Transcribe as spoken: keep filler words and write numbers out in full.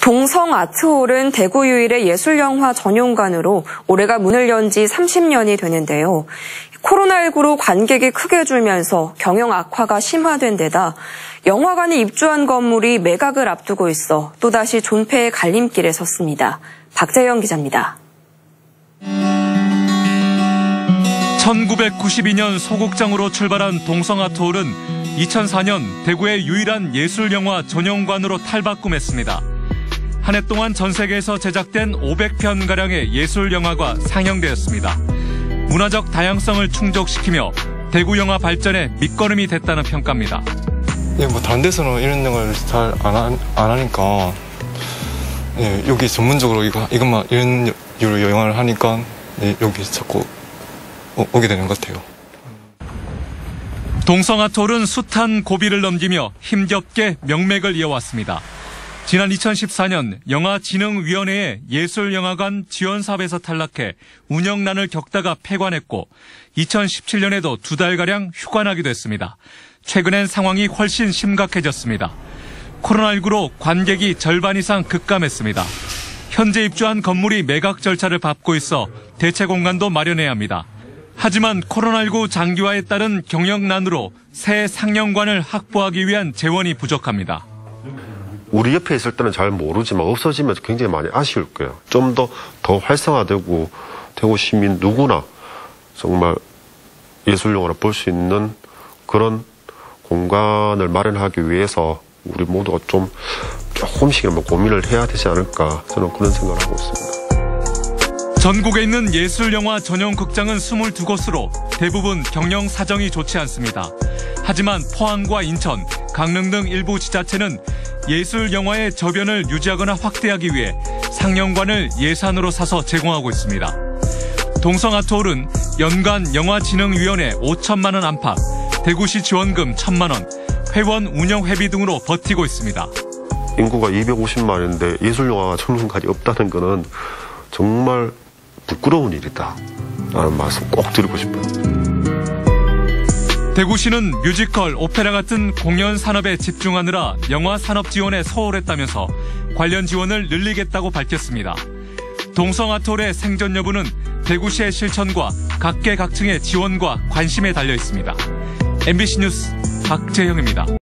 동성 아트홀은 대구 유일의 예술영화 전용관으로 올해가 문을 연 지 삼십 년이 되는데요. 코로나십구로 관객이 크게 줄면서 경영 악화가 심화된 데다 영화관이 입주한 건물이 매각을 앞두고 있어 또다시 존폐의 갈림길에 섰습니다. 박재영 기자입니다. 천구백구십이 년 소극장으로 출발한 동성 아트홀은 이천사 년 대구의 유일한 예술영화 전용관으로 탈바꿈했습니다. 한 해 동안 전 세계에서 제작된 오백 편가량의 예술영화가 상영되었습니다. 문화적 다양성을 충족시키며 대구 영화 발전의 밑거름이 됐다는 평가입니다. 예, 뭐 다른 데서는 이런 영화를 잘 안 안 하니까 예, 여기 전문적으로 이거 이것만 이런 유로 영화를 하니까 예, 여기 자꾸 오, 오게 되는 것 같아요. 동성 아트홀은 숱한 고비를 넘기며 힘겹게 명맥을 이어왔습니다. 지난 이천십사 년 영화진흥위원회의 예술영화관 지원 사업에서 탈락해 운영난을 겪다가 폐관했고 이천십칠 년에도 두 달가량 휴관하기도 했습니다. 최근엔 상황이 훨씬 심각해졌습니다. 코로나십구로 관객이 절반 이상 급감했습니다. 현재 입주한 건물이 매각 절차를 밟고 있어 대체 공간도 마련해야 합니다. 하지만 코로나십구 장기화에 따른 경영난으로 새 상영관을 확보하기 위한 재원이 부족합니다. 우리 옆에 있을 때는 잘 모르지만 없어지면서 굉장히 많이 아쉬울 거예요. 좀 더 더 활성화되고 대구 시민 누구나 정말 예술영화를 볼 수 있는 그런 공간을 마련하기 위해서 우리 모두가 좀 조금씩이나마 고민을 해야 되지 않을까 저는 그런 생각을 하고 있습니다. 전국에 있는 예술영화 전용 극장은 이십이 곳으로 대부분 경영 사정이 좋지 않습니다. 하지만 포항과 인천, 강릉 등 일부 지자체는 예술영화의 저변을 유지하거나 확대하기 위해 상영관을 예산으로 사서 제공하고 있습니다. 동성 아트홀은 연간 영화진흥위원회 오천만 원 안팎, 대구시 지원금 천만 원, 회원 운영회비 등으로 버티고 있습니다. 인구가 이백오십만인데 예술영화가 전용관이 없다는 거는 정말 부끄러운 일이다 라는 말씀 꼭 드리고 싶어요. 대구시는 뮤지컬, 오페라 같은 공연 산업에 집중하느라 영화 산업 지원에 소홀했다면서 관련 지원을 늘리겠다고 밝혔습니다. 동성 아트홀의 생존 여부는 대구시의 실천과 각계각층의 지원과 관심에 달려 있습니다. 엠비씨 뉴스 박재영입니다.